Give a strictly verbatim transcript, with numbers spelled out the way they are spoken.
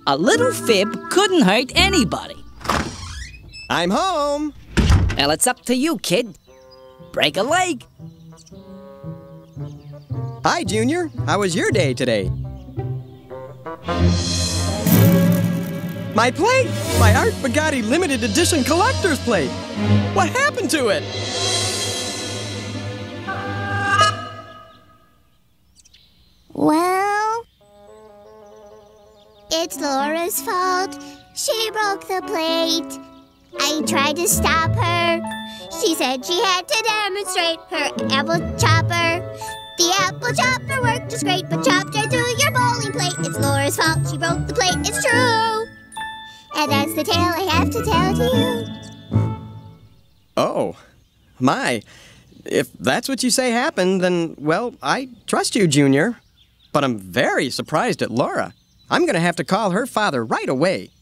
A little fib couldn't hurt anybody. I'm home. Well, it's up to you, kid. Break a leg. Hi, Junior. How was your day today? My plate! My Art Bugatti limited edition collector's plate! What happened to it? Well, it's Laura's fault. She broke the plate. I tried to stop her. She said she had to demonstrate her apple chopper. The apple chopper worked just great, but chopped right through your bowling plate. It's Laura's fault. She broke the plate. It's true. And that's the tale I have to tell to you. Oh, my. If that's what you say happened, then, well, I trust you, Junior. But I'm very surprised at Laura. I'm going to have to call her father right away.